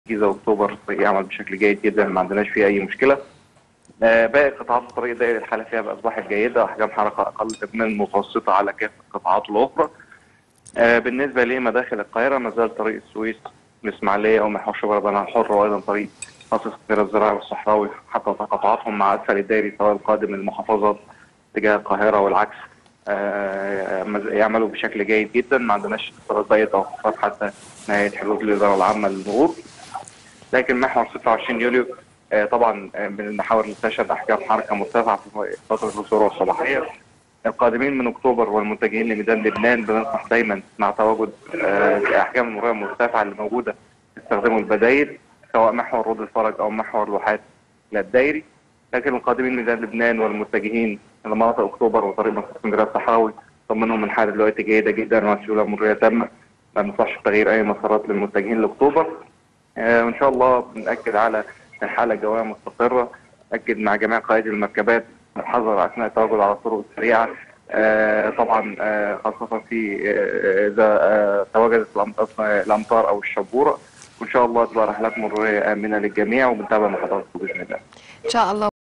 الجيزة واكتوبر يعمل بشكل جيد جدا، ما عندناش فيه أي مشكلة. باقي قطاعات الطريق الدائري الحالة فيها أصبحت جيدة، أحجام حركة أقل من المتوسطة على كافة القطاعات الأخرى. بالنسبة لمداخل القاهرة ما زال طريق السويس الإسماعيلية ومحور شبرا بنها الحر، وأيضا طريق خاص القاهرة الزراعي والصحراوي حتى تقاطعاتهم مع أسفل الدائري سواء القادم من المحافظات اتجاه القاهرة والعكس يعملوا بشكل جيد جدا، ما عندناش اتصالات أي توقفات حتى نهاية حدود الإدارة العامة للمرور. لكن محور 26 يوليو طبعا من المحاور اللي تشهد احجام حركه مرتفعه في فتره الذروه الصباحيه. القادمين من اكتوبر والمتجهين لميدان لبنان بننصح دايما مع تواجد احجام المرور المرتفعه اللي موجوده يستخدموا البدائل سواء محور رود الفرج او محور الواحات للدائري. لكن القادمين من ميدان لبنان والمتجهين لمناطق اكتوبر وطريق مصر اسكندريه الصحراوي طمنهم من حاله دلوقتي جيده جدا وسيوله مروريه تامه، ما ننصحش تغيير اي مسارات للمتجهين لاكتوبر. وان شاء الله بنأكد على الحاله الجويه مستقره، نأكد مع جميع قائدي المركبات الحذر اثناء التواجد على الطرق السريعه، طبعا خاصه في اذا تواجدت الامطار او الشبوره، وان شاء الله تبقى رحلات مروريه امنه للجميع، وبنتابع مع حضراتكم باذن الله. ان شاء الله.